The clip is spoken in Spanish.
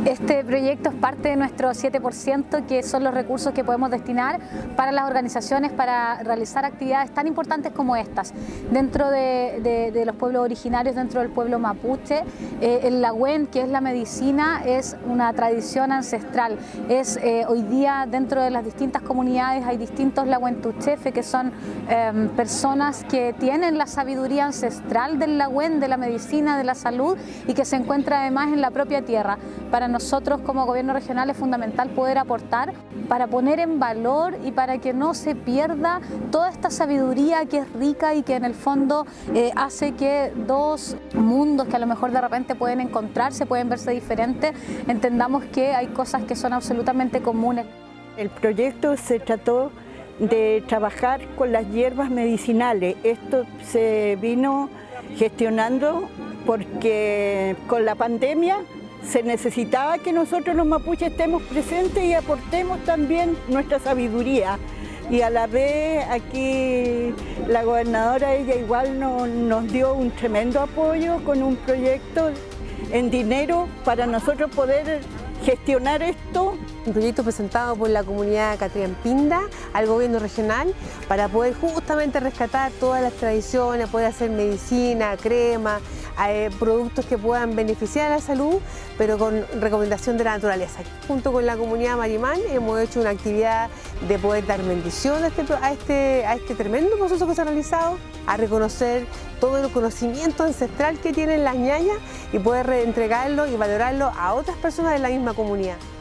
Este proyecto es parte de nuestro 7%, que son los recursos que podemos destinar para las organizaciones para realizar actividades tan importantes como estas. Dentro de los pueblos originarios, dentro del pueblo mapuche, el Lagüen, que es la medicina, es una tradición ancestral. Hoy día dentro de las distintas comunidades hay distintos Lagüentuchefe, que son personas que tienen la sabiduría ancestral del Lagüen, de la medicina, de la salud, y que se encuentra además en la propia tierra. Para nosotros como gobierno regional es fundamental poder aportar para poner en valor y para que no se pierda toda esta sabiduría que es rica y que en el fondo hace que dos mundos que a lo mejor de repente pueden encontrarse, pueden verse diferentes, entendamos que hay cosas que son absolutamente comunes. El proyecto se trató de trabajar con las hierbas medicinales. Esto se vino gestionando porque con la pandemia se necesitaba que nosotros los mapuches estemos presentes y aportemos también nuestra sabiduría. Y a la vez aquí la gobernadora, ella igual nos dio un tremendo apoyo con un proyecto en dinero para nosotros poder gestionar esto. Un proyecto presentado por la comunidad Catrían-Pinda al gobierno regional para poder justamente rescatar todas las tradiciones, poder hacer medicina, crema, productos que puedan beneficiar a la salud, pero con recomendación de la naturaleza. Junto con la comunidad Marimán hemos hecho una actividad de poder dar bendición a este tremendo proceso que se ha realizado, a reconocer todo el conocimiento ancestral que tienen las ñañas y poder reentregarlo y valorarlo a otras personas de la misma comunidad.